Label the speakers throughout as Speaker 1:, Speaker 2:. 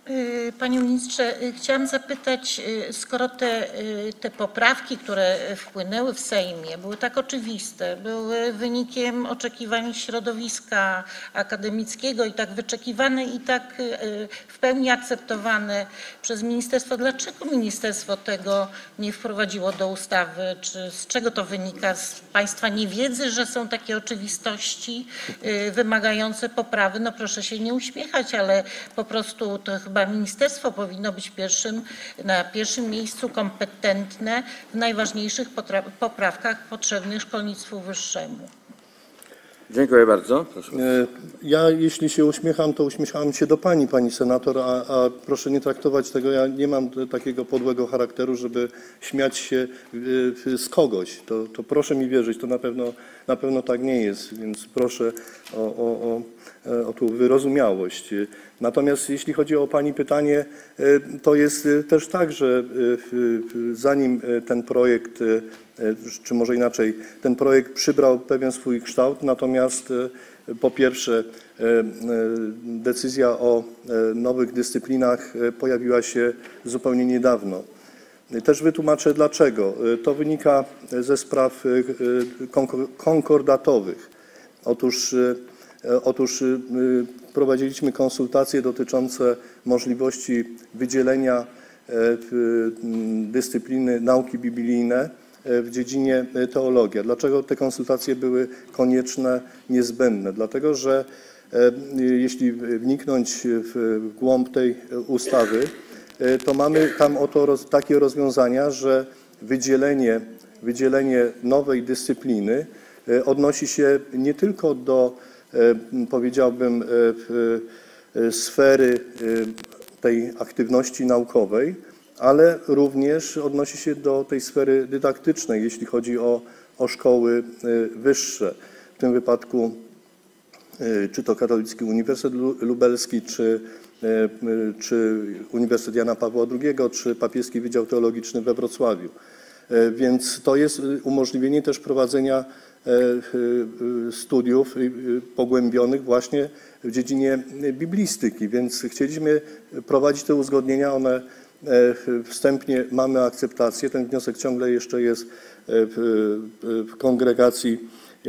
Speaker 1: Panie ministrze, chciałam zapytać, skoro te poprawki, które wpłynęły w Sejmie, były tak oczywiste, były wynikiem oczekiwań środowiska akademickiego i tak wyczekiwane i tak w pełni akceptowane przez ministerstwo, dlaczego ministerstwo tego nie wprowadziło do ustawy? Czy z czego to wynika? Z państwa niewiedzy, że są takie oczywistości wymagające poprawy? No proszę się nie uśmiechać, ale po prostu to chyba ministerstwo powinno być na pierwszym miejscu kompetentne w najważniejszych poprawkach potrzebnych szkolnictwu wyższemu.
Speaker 2: Dziękuję bardzo. Proszę.
Speaker 3: Ja jeśli się uśmiecham, to uśmiechałem się do pani senator, a proszę nie traktować tego, ja nie mam takiego podłego charakteru, żeby śmiać się z kogoś. To proszę mi wierzyć, to na pewno tak nie jest, więc proszę o tą wyrozumiałość. Natomiast jeśli chodzi o pani pytanie, to jest też tak, że zanim ten projekt, czy może inaczej, ten projekt przybrał pewien swój kształt, natomiast po pierwsze decyzja o nowych dyscyplinach pojawiła się zupełnie niedawno. Też wytłumaczę dlaczego. To wynika ze spraw konkordatowych. Otóż prowadziliśmy konsultacje dotyczące możliwości wydzielenia dyscypliny nauki biblijne w dziedzinie teologia. Dlaczego te konsultacje były konieczne, niezbędne? Dlatego, że jeśli wniknąć w głąb tej ustawy, to mamy tam oto takie rozwiązania, że wydzielenie nowej dyscypliny odnosi się nie tylko do, powiedziałbym, sfery tej aktywności naukowej, ale również odnosi się do tej sfery dydaktycznej, jeśli chodzi o szkoły wyższe. W tym wypadku czy to Katolicki Uniwersytet Lubelski, czy Uniwersytet Jana Pawła II, czy Papieski Wydział Teologiczny we Wrocławiu. Więc to jest umożliwienie też prowadzenia studiów pogłębionych właśnie w dziedzinie biblistyki, więc chcieliśmy prowadzić te uzgodnienia, one wstępnie mamy akceptację, ten wniosek ciągle jeszcze jest w kongregacji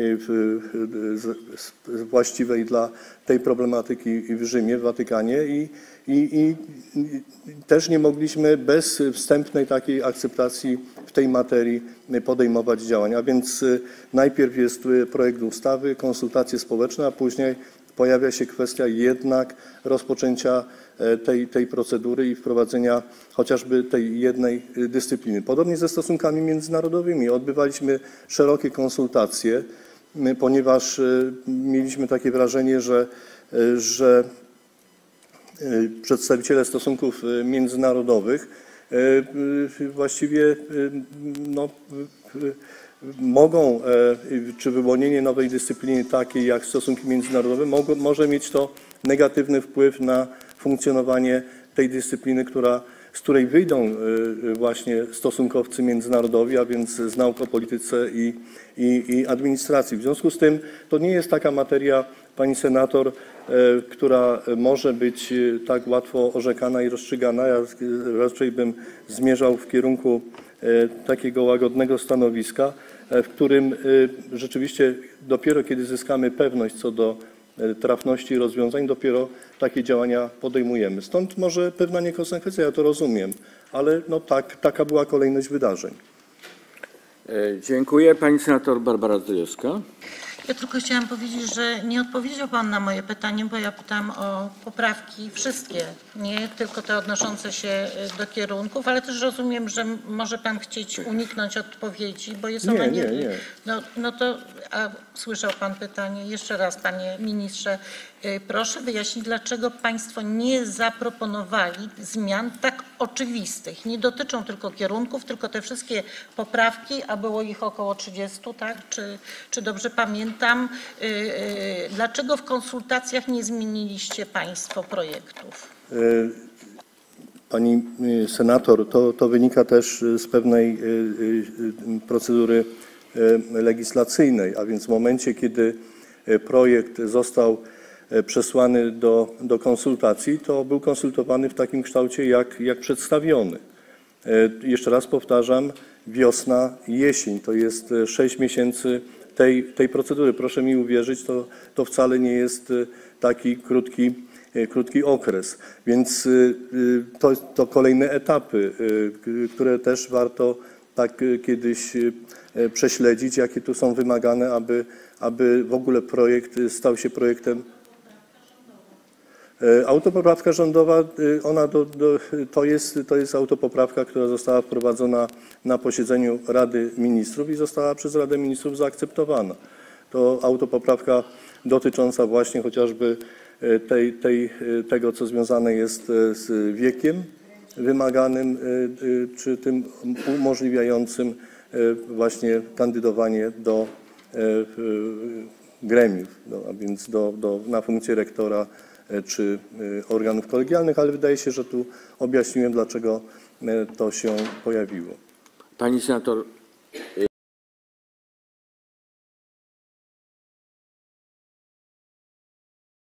Speaker 3: właściwej dla tej problematyki w Rzymie, w Watykanie i też nie mogliśmy bez wstępnej takiej akceptacji w tej materii podejmować działań. A więc najpierw jest projekt ustawy, konsultacje społeczne, a później pojawia się kwestia jednak rozpoczęcia tej procedury i wprowadzenia chociażby tej jednej dyscypliny. Podobnie ze stosunkami międzynarodowymi. Odbywaliśmy szerokie konsultacje, ponieważ mieliśmy takie wrażenie, że przedstawiciele stosunków międzynarodowych właściwie mogą, czy wyłonienie nowej dyscypliny takiej jak stosunki międzynarodowe może mieć to negatywny wpływ na funkcjonowanie tej dyscypliny, z której wyjdą właśnie stosunkowcy międzynarodowi, a więc z nauk o polityce i administracji. W związku z tym to nie jest taka materia, pani senator, która może być tak łatwo orzekana i rozstrzygana. Ja raczej bym zmierzał w kierunku takiego łagodnego stanowiska, w którym rzeczywiście dopiero kiedy zyskamy pewność co do trafności rozwiązań, dopiero takie działania podejmujemy. Stąd może pewna niekonsekwencja, ja to rozumiem, ale no taka była kolejność wydarzeń.
Speaker 2: Dziękuję. Pani senator Barbara Zdrojewska.
Speaker 1: Ja tylko chciałam powiedzieć, że nie odpowiedział pan na moje pytanie, bo ja pytam o poprawki wszystkie, nie tylko te odnoszące się do kierunków, ale też rozumiem, że może pan chcieć uniknąć odpowiedzi, bo jest ona
Speaker 3: nie.
Speaker 1: No to, a słyszał pan pytanie? Jeszcze raz, panie ministrze, proszę wyjaśnić, dlaczego państwo nie zaproponowali zmian tak oczywistych. Nie dotyczą tylko kierunków, tylko te wszystkie poprawki, a było ich około 30, tak? Czy dobrze pamiętam? Dlaczego w konsultacjach nie zmieniliście państwo projektów?
Speaker 3: Pani senator, to wynika też z pewnej procedury legislacyjnej, a więc w momencie, kiedy projekt został przesłany do konsultacji, to był konsultowany w takim kształcie, jak przedstawiony. Jeszcze raz powtarzam, wiosna, jesień, to jest 6 miesięcy tej procedury. Proszę mi uwierzyć, to wcale nie jest taki krótki okres, więc to kolejne etapy, które też warto tak kiedyś prześledzić, jakie tu są wymagane, aby w ogóle projekt stał się projektem. Autopoprawka rządowa, to jest autopoprawka, która została wprowadzona na posiedzeniu Rady Ministrów i została przez Radę Ministrów zaakceptowana. To autopoprawka dotycząca właśnie chociażby tego, co związane jest z wiekiem wymaganym, czy tym umożliwiającym właśnie kandydowanie do gremiów, a więc na funkcję rektora czy organów kolegialnych, ale wydaje się, że tu objaśniłem, dlaczego to się pojawiło.
Speaker 2: Pani senator,